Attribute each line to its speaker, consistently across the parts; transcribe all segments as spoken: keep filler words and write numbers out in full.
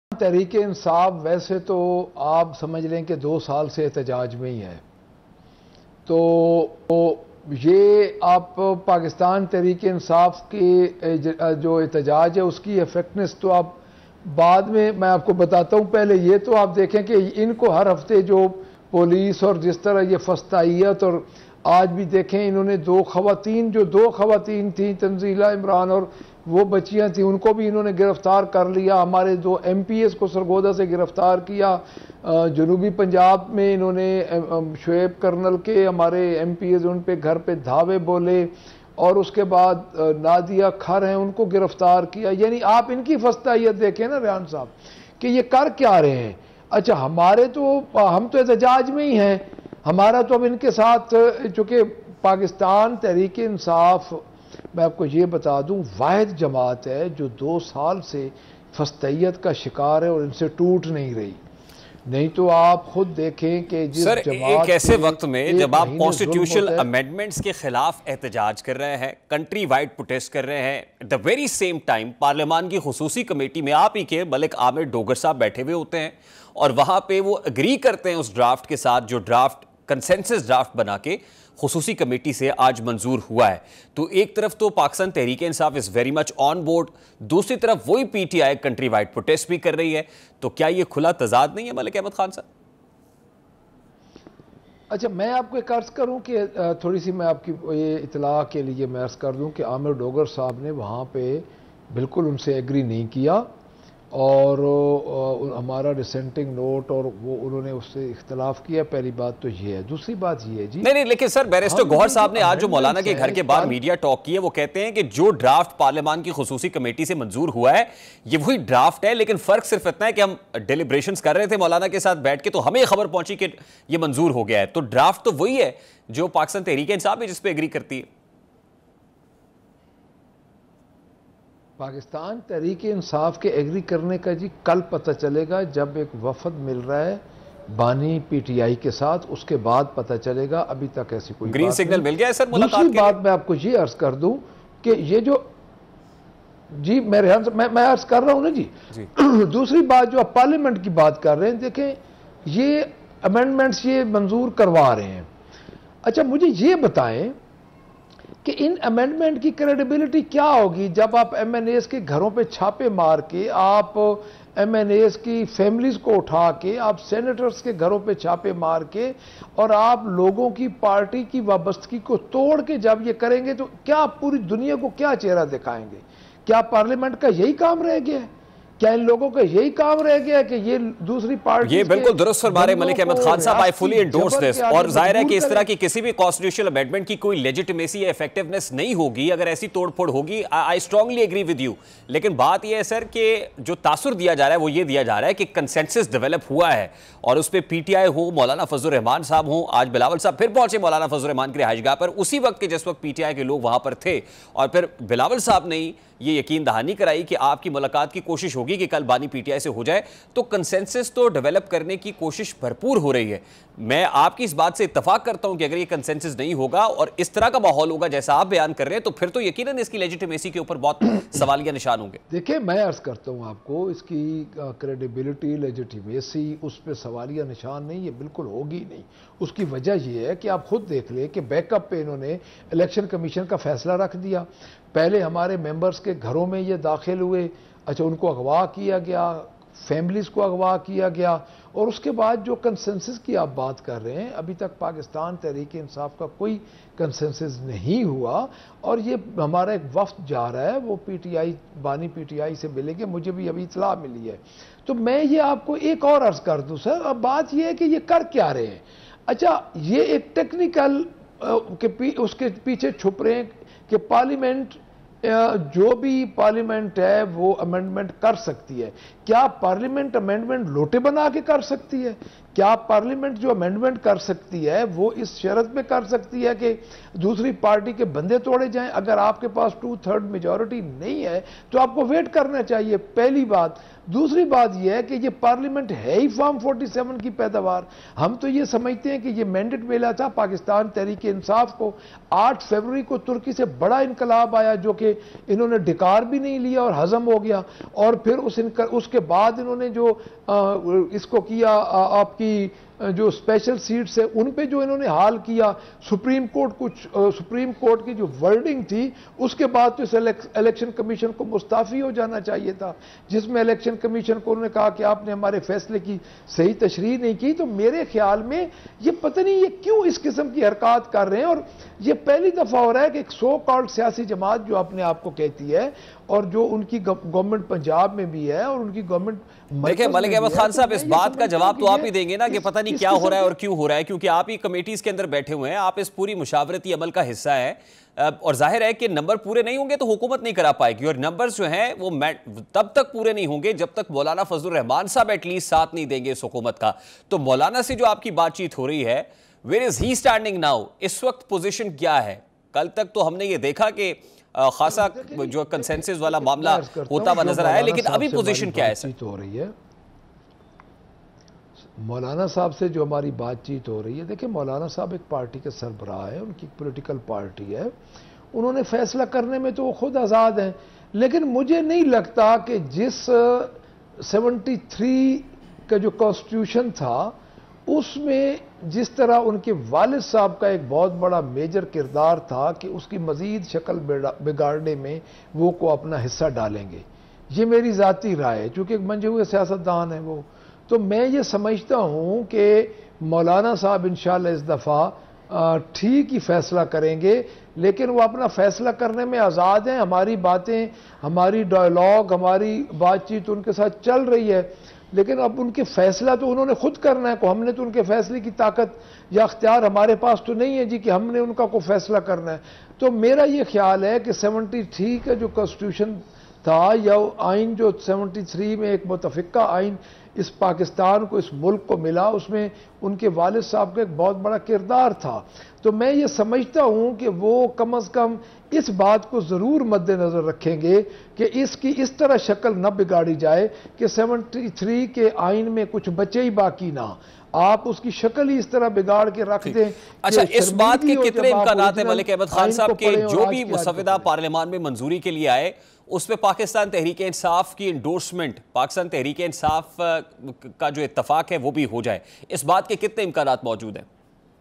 Speaker 1: تحریک انصاف ویسے تو آپ سمجھ لیں کہ دو سال سے احتجاج میں ہی ہے، تو یہ آپ پاکستان تحریک انصاف کے جو احتجاج ہے اس کی افیکٹنس تو آپ بعد میں میں آپ کو بتاتا ہوں۔ پہلے یہ تو آپ دیکھیں کہ ان کو ہر ہفتے جو پولیس اور جس طرح یہ فسطائیت، اور آج بھی دیکھیں انہوں نے دو خواتین جو دو خواتین تھیں تنزیلہ عمران اور وہ بچیاں تھیں، ان کو بھی انہوں نے گرفتار کر لیا۔ ہمارے دو ایم پی ایس کو سرگودا سے گرفتار کیا، جنوبی پنجاب میں انہوں نے شعیب کرنل کے ہمارے ایم پی ایس ان پہ گھر پہ دھاوے بولے، اور اس کے بعد نادیہ کھر ہیں ان کو گرفتار کیا۔ یعنی آپ ان کی فسطائیت دیکھیں نا ریحان صاحب کہ یہ کر کیا رہے ہیں۔ اچھا ہمارے تو ہم تو احتجاج میں ہی ہیں، ہمارا تو اب ان کے ساتھ چونکہ پاکستان تحریک انصاف میں آپ کو یہ بتا دوں واحد جماعت ہے جو دو سال سے فسطائیت کا شکار ہے اور ان سے ٹوٹ نہیں رہی۔ نہیں تو آپ خود دیکھیں کہ جس
Speaker 2: سر
Speaker 1: جماعت
Speaker 2: ایک ایسے وقت میں جب آپ کانسٹیٹیوشنل
Speaker 1: ہے
Speaker 2: امینڈمنٹس کے خلاف احتجاج کر رہے ہیں، کنٹری وائڈ پروٹیسٹ کر رہے ہیں، at the very same time پارلیمان کی خصوصی کمیٹی میں آپ ہی کے ملک عامر ڈوگر صاحب بیٹھے ہوئے ہوتے ہیں اور وہاں پہ وہ اگری کرتے ہیں اس ڈرافٹ کے ساتھ جو ڈرافٹ کنسنسس ڈرافٹ بنا کے خصوصی کمیٹی سے آج منظور ہوا ہے۔ تو ایک طرف تو Pakistan Tehreek Insaf is very much on board, دوسری طرف وہی P T I countrywide protest بھی کر رہی ہے، تو کیا یہ کھلا تضاد نہیں ہے ملک احمد خان صاحب؟
Speaker 1: اچھا میں آپ کو ایک عرض کروں کہ تھوڑی سی میں آپ کی یہ اطلاع کے لیے میں عرض کر دوں کہ عامر ڈوگر صاحب نے وہاں پہ بالکل ان سے ایگری نہیں کیا، اور ہمارا ڈسینٹنگ نوٹ اور وہ انہوں نے اس سے اختلاف کیا۔ پہلی بات تو یہ ہے، دوسری بات یہ ہے جی
Speaker 2: نہیں نہیں لیکن سر بیرسٹر گوہر صاحب نے آج جو مولانا کے گھر کے بعد میڈیا ٹاک کی ہے وہ کہتے ہیں کہ جو ڈرافٹ پارلیمان کی خصوصی کمیٹی سے منظور ہوا ہے یہ وہی ڈرافٹ ہے، لیکن فرق صرف اتنا ہے کہ ہم ڈیلیبریشنز کر رہے تھے مولانا کے ساتھ بیٹھ کے تو ہمیں خبر پہنچی کہ یہ منظور ہو گیا ہے، تو ڈرافٹ تو وہی ہے جو پاکستان تحریک انصاف ہے جس پہ ایگری کرتی ہے۔
Speaker 1: پاکستان تحریک انصاف کے ایگری کرنے کا جی کل پتہ چلے گا، جب ایک وفد مل رہا ہے بانی پی ٹی آئی کے ساتھ، اس کے بعد پتہ چلے گا۔ ابھی تک ایسی کوئی
Speaker 2: گرین سگنل مل گیا ہے سر ملاقات کے لیے؟
Speaker 1: دوسری بات میں آپ کو یہ عرض کر دوں کہ یہ جو جی میں ریحان صاحب میں عرض کر رہا ہوں نا جی دوسری بات جو آپ پارلیمنٹ کی بات کر رہے ہیں، دیکھیں یہ امینڈمنٹس یہ منظور کروا رہے ہیں۔ اچھا مجھے یہ بتائیں کہ ان امینڈمنٹ کی کریڈیبلٹی کیا ہوگی جب آپ ایم این ایز کے گھروں پہ چھاپے مار کے، آپ ایم این ایز کی فیملیز کو اٹھا کے، آپ سینیٹرز کے گھروں پہ چھاپے مار کے، اور آپ لوگوں کی پارٹی کی وابستگی کو توڑ کے جب یہ کریں گے تو کیا آپ پوری دنیا کو کیا چہرہ دکھائیں گے؟ کیا پارلیمنٹ کا یہی کام رہ گیا ہے؟ کیا ان لوگوں کا یہی کام رہ گیا ہے کہ یہ دوسری پارٹی
Speaker 2: یہ بالکل درست فرما رہے ملک احمد خان صاحب، آئی فلی انڈورس دس، اور ظاہر ہے کہ اس طرح کی کسی بھی کانسٹیٹیوشنل امینڈمنٹ کی کوئی لیجیٹیمیسی یا ایفیکٹیونیس نہیں ہوگی اگر ایسی توڑ پھوڑ ہوگی۔ I strongly agree with you, لیکن بات یہ ہے سر کہ جو تاثر دیا جا رہا ہے وہ یہ دیا جا رہا ہے کہ کنسنسس ڈیولپ ہوا ہے، اور اس پہ پی ٹی آئی ہو، مولانا فضل الرحمان صاحب ہوں، آج بلاول صاحب پھر پہنچے مولانا فضل الرحمان کی رہائش گاہ پر اسی وقت کے جس وقت پی ٹی آئی کے لوگ وہاں پر تھے، اور پھر بلاول صاحب نے یہ یقین دہانی کرائی کہ آپ کی ملاقات کی کوشش ہوگی کہ کل بانی پی ٹی آئی سے ہو جائے، تو کنسنسس تو ڈیولپ کرنے کی کوشش بھرپور ہو رہی ہے۔ میں آپ کی اس بات سے اتفاق کرتا ہوں کہ اگر یہ کنسنسس نہیں ہوگا اور اس طرح کا ماحول ہوگا جیسا آپ بیان کر رہے ہیں تو پھر تو یقیناً اس کی لیجیٹیمیسی کے اوپر بہت سوالیہ نشان ہوں گے۔
Speaker 1: دیکھیں میں عرض کرتا ہوں آپ کو، اس کی کریڈیبلٹی، لیجیٹیمیسی اس پہ سوالیہ نشان نہیں، یہ بالکل ہوگی نہیں۔ اس کی وجہ یہ ہے کہ آپ خود دیکھ لیں کہ بیک اپ پہ انہوں نے الیکشن کمیشن کا فیصلہ رکھ دیا۔ پہلے ہمارے ممبرز کے گھروں میں یہ داخل ہوئے، اچھا ان کو اغوا کیا گیا، فیملیز کو اغوا کیا گیا، اور اس کے بعد جو کنسنسس کی آپ بات کر رہے ہیں ابھی تک پاکستان تحریک انصاف کا کوئی کنسنسس نہیں ہوا، اور یہ ہمارا ایک وفد جا رہا ہے وہ پی ٹی آئی بانی پی ٹی آئی سے ملے گے، مجھے بھی ابھی اطلاع ملی ہے۔ تو میں یہ آپ کو ایک اور عرض کر دوں سر، اب بات یہ ہے کہ یہ کر کیا رہے ہیں۔ اچھا یہ ایک ٹیکنیکل اس کے پیچھے چھپ رہے ہیں کہ پارلیمنٹ جو بھی پارلیمنٹ ہے وہ امینڈمنٹ کر سکتی ہے۔ کیا پارلیمنٹ امینڈمنٹ لوٹے بنا کے کر سکتی ہے؟ کیا پارلیمنٹ جو امینڈمنٹ کر سکتی ہے وہ اس شرط پہ کر سکتی ہے کہ دوسری پارٹی کے بندے توڑے جائیں؟ اگر آپ کے پاس ٹو تھرڈ میجورٹی نہیں ہے تو آپ کو ویٹ کرنا چاہیے، پہلی بات۔ دوسری بات یہ ہے کہ یہ پارلیمنٹ ہے ہی فارم فورٹی سیون کی پیداوار. ہم تو یہ سمجھتے ہیں کہ یہ مینڈیٹ ملا تھا پاکستان تحریک انصاف کو. آٹھ فروری کو ترکی سے بڑا انقلاب آیا جو کہ انہوں نے ڈکار بھی نہیں لیا اور ہضم ہو گیا, اور پھر اس اس کے بعد انہوں نے جو اس کو کیا, آپ کی جو اسپیشل سیٹس ہے ان پہ جو انہوں نے حال کیا, سپریم کورٹ کچھ سپریم کورٹ کی جو ورڈنگ تھی اس کے بعد تو اس الیکشن کمیشن کو مستعفی ہو جانا چاہیے تھا, جس میں الیکشن کمیشن کو انہوں نے کہا کہ آپ نے ہمارے فیصلے کی صحیح تشریح نہیں کی. تو میرے خیال میں یہ پتہ نہیں یہ کیوں اس قسم کی حرکات کر رہے ہیں, اور یہ پہلی دفعہ ہو رہا ہے کہ ایک سو کالڈ سیاسی جماعت جو اپنے آپ کو کہتی ہے اور جو ان کی گورنمنٹ پنجاب میں بھی ہے اور ان کی گورنمنٹ.
Speaker 2: دیکھیں ملک احمد خان صاحب, اس بات کا جواب تو آپ ہی دیں گے نا کہ پتہ نہیں کیا ہو رہا ہے اور کیوں ہو رہا ہے, کیونکہ آپ ہی کمیٹیز کے اندر بیٹھے ہوئے ہیں, آپ اس پوری مشاورتی عمل کا حصہ ہے, اور ظاہر ہے کہ نمبر پورے نہیں ہوں گے تو حکومت نہیں کرا پائے گی, اور نمبرز جو ہیں وہ تب تک پورے نہیں ہوں گے جب تک مولانا فضل الرحمان صاحب ایٹ لیسٹ ساتھ نہیں دیں گے اس حکومت کا. تو مولانا سے جو آپ کی بات چیت ہو رہی ہے, where is he standing now, اس وقت پوزیشن کیا ہے؟ کل تک تو ہم نے یہ دیکھا کہ خاصا جو کنسنسس والا معاملہ ہوتا ہوا نظر آیا, لیکن ابھی پوزیشن کیا ہے سر؟
Speaker 1: ہو رہی ہے مولانا صاحب سے جو ہماری بات چیت ہو رہی ہے, دیکھیں مولانا صاحب ایک پارٹی کے سربراہ ہے, ان کی پولیٹیکل پارٹی ہے, انہوں نے فیصلہ کرنے میں تو وہ خود آزاد ہیں, لیکن مجھے نہیں لگتا کہ جس سیونٹی تھری کا جو کانسٹیٹیوشن تھا اس میں جس طرح ان کے والد صاحب کا ایک بہت بڑا میجر کردار تھا کہ اس کی مزید شکل بگاڑنے میں وہ کو اپنا حصہ ڈالیں گے. یہ میری ذاتی رائے ہے, چونکہ ایک منجے ہوئے سیاستدان ہیں وہ, تو میں یہ سمجھتا ہوں کہ مولانا صاحب انشاءاللہ اس دفعہ ٹھیک ہی فیصلہ کریں گے, لیکن وہ اپنا فیصلہ کرنے میں آزاد ہیں. ہماری باتیں, ہماری ڈائیلاگ, ہماری بات چیت ان کے ساتھ چل رہی ہے, لیکن اب ان کے فیصلہ تو انہوں نے خود کرنا ہے, کو ہم نے تو ان کے فیصلے کی طاقت یا اختیار ہمارے پاس تو نہیں ہے جی کہ ہم نے ان کا کوئی فیصلہ کرنا ہے. تو میرا یہ خیال ہے کہ سیونٹی تھری کا جو کانسٹیٹیوشن تھا یا آئین جو سیونٹی تھری میں ایک متفقہ آئین اس پاکستان کو, اس ملک کو ملا, اس میں ان کے والد صاحب کا ایک بہت بڑا کردار تھا. تو میں یہ سمجھتا ہوں کہ وہ کم از کم اس بات کو ضرور مد نظر رکھیں گے کہ اس کی اس طرح شکل نہ بگاڑی جائے کہ سیونٹی تھری کے آئین میں کچھ بچے ہی باقی نہ, آپ اس کی شکل ہی اس طرح بگاڑ کے رکھ دیں.
Speaker 2: اچھا, اس بات کے کتنے امکانات ہیں ملک احمد خان صاحب کے جو بھی مسودہ پارلیمان میں منظوری کے لیے آئے اس پہ پاکستان تحریک انصاف کی انڈورسمنٹ, پاکستان تحریک انصاف کا جو اتفاق ہے وہ بھی ہو جائے, اس بات کے کتنے امکانات موجود ہیں؟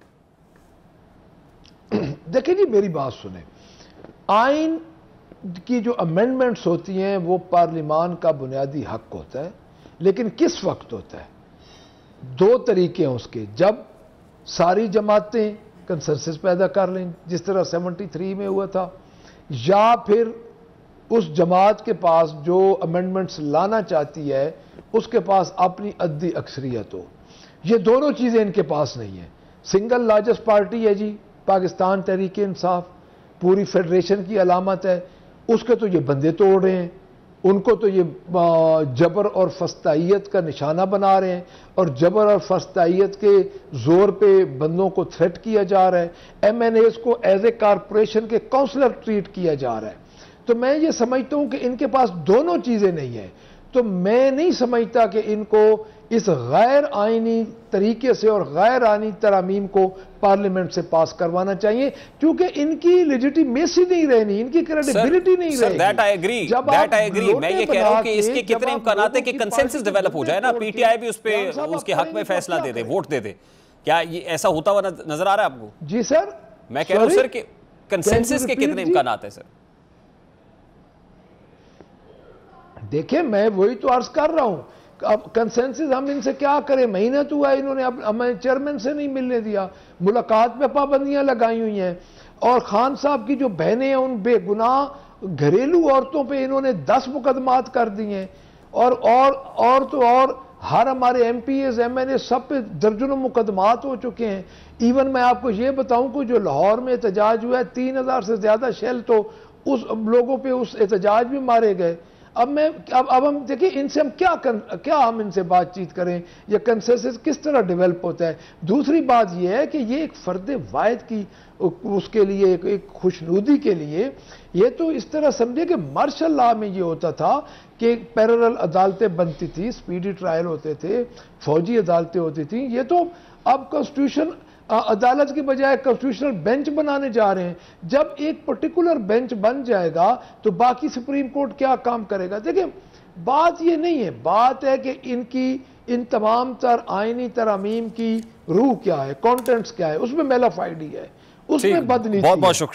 Speaker 1: دیکھیں جی میری بات سنیں, آئین کی جو امینڈمنٹس ہوتی ہیں وہ پارلیمان کا بنیادی حق ہوتا ہے, لیکن کس وقت ہوتا ہے؟ دو طریقے ہیں اس کے, جب ساری جماعتیں کنسنسس پیدا کر لیں جس طرح سیونٹی تھری میں ہوا تھا, یا پھر اس جماعت کے پاس جو امینڈمنٹس لانا چاہتی ہے اس کے پاس اپنی عددی اکثریت ہو. یہ دونوں چیزیں ان کے پاس نہیں ہیں. سنگل لارجسٹ پارٹی ہے جی پاکستان تحریک انصاف, پوری فیڈریشن کی علامت ہے, اس کے تو یہ بندے توڑ رہے ہیں, ان کو تو یہ جبر اور فسطائیت کا نشانہ بنا رہے ہیں, اور جبر اور فسطائیت کے زور پہ بندوں کو تھریٹ کیا جا رہا ہے, ایم این ایز کو ایز اے کارپوریشن کے کونسلر ٹریٹ کیا جا رہا ہے. تو میں یہ سمجھتا ہوں کہ ان کے پاس دونوں چیزیں نہیں ہیں, تو میں نہیں سمجھتا کہ ان کو اس غیر آئینی طریقے سے اور غیر آئینی ترامیم کو پارلیمنٹ سے پاس کروانا چاہیے, کیونکہ ان کی لیجیٹیمیسی نہیں رہنی, ان کی کریڈیبلٹی نہیں رہے گی.
Speaker 2: That I agree, that I agree. میں یہ کہہ رہا ہوں کہ اس کے کتنے امکانات ہیں کہ کنسنسس ڈیولپ ہو جائے نا, پی ٹی آئی بھی اس پہ اس کے حق میں فیصلہ دے دے, ووٹ دے دے. کیا یہ ایسا ہوتا ہوا نظر آ رہا ہے آپ کو؟
Speaker 1: جی سر,
Speaker 2: میں کہہ رہا ہوں سر کہ کنسنسس کے کتنے امکانات ہیں سر؟
Speaker 1: دیکھیں میں وہی تو عرض کر رہا ہوں, اب کنسنسس ہم ان سے کیا کریں, مہینہ تو ہے انہوں نے ہمیں چیئرمین سے نہیں ملنے دیا, ملاقات پہ پابندیاں لگائی ہوئی ہیں, اور خان صاحب کی جو بہنیں ہیں ان بے گناہ گھریلو عورتوں پہ انہوں نے دس مقدمات کر دی ہیں, اور اور اور تو اور ہر ہمارے M P As M N A سب پہ درجنوں مقدمات ہو چکے ہیں. ایون میں آپ کو یہ بتاؤں کہ جو لاہور میں احتجاج ہوا ہے, تین ہزار سے زیادہ شیل تو اس لوگوں پہ اس احتجاج بھی مارے گئے. اب میں اب اب ہم دیکھیں ان سے ہم کیا کیا ہم ان سے بات چیت کریں, یا کنسنسس کس طرح ڈیولپ ہوتا ہے. دوسری بات یہ ہے کہ یہ ایک فرد واحد کی اس کے لیے ایک خوشنودی کے لیے یہ تو اس طرح سمجھے کہ مارشل لا میں یہ ہوتا تھا کہ پیرلل عدالتیں بنتی تھی، سپیڈی ٹرائل ہوتے تھے، فوجی عدالتیں ہوتی تھیں. یہ تو اب کانسٹیٹیوشن عدالت کی بجائے کانسٹیٹیوشنل بینچ بنانے جا رہے ہیں. جب ایک پرٹیکولر بینچ بن جائے گا تو باقی سپریم کورٹ کیا کام کرے گا؟ دیکھیں بات یہ نہیں ہے، بات ہے کہ ان کی ان تمام تر آئینی ترامیم کی روح کیا ہے، کانٹینٹس کیا ہے، اس میں میلا فائڈی ہے، اس میں بد نیتی ہے.